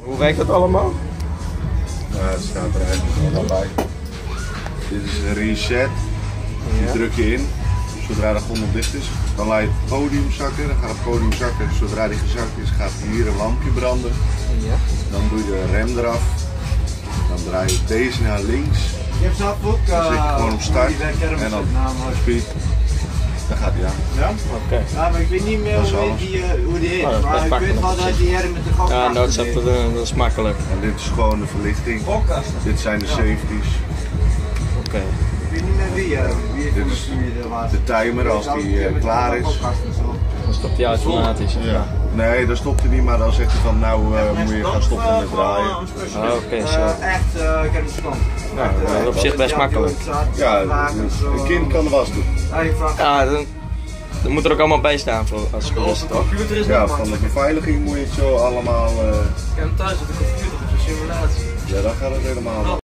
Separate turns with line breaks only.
Hoe werkt dat allemaal?
Nou, het staat er eigenlijk allemaal bij. Dit is een reset. Die druk je in. Zodra de gondel dicht is, dan laat je het podium zakken. Dan gaat het podium zakken. Zodra die gezakt is, gaat hier een lampje branden.
Ja.
Dan doe je de rem eraf. Dan draai je deze naar links.
Je hebt zelf ook
Dan zit je gewoon op start en dan speed. Dan gaat hij aan.
Ja?
Oké.
Ja, maar ik weet niet meer hoe die heet.
Oh, dat is
Maar ik
makkelijk.
weet wel dat die her met de gok.
Ja, dat is makkelijk.
En dit is gewoon de verlichting. Dit zijn de safeties.
Oké.
Ik weet niet meer wie
Dit is de timer als die klaar is.
Dan stopt hij automatisch.
Ja. Nee, dat stopt hij niet, maar dan zegt hij van nou moet je gaan stoppen met draaien.
Oh, oké, zo.
Echt, ik heb een stand.
Ja, dat is op zich best makkelijk.
Ja, een kind kan de was doen.
Ja, dan moet er ook allemaal bij staan voor als het is, toch?
Ja, van de beveiliging moet je het zo allemaal.
Ik heb hem thuis op de computer op de simulatie.
Ja, dan gaat het helemaal.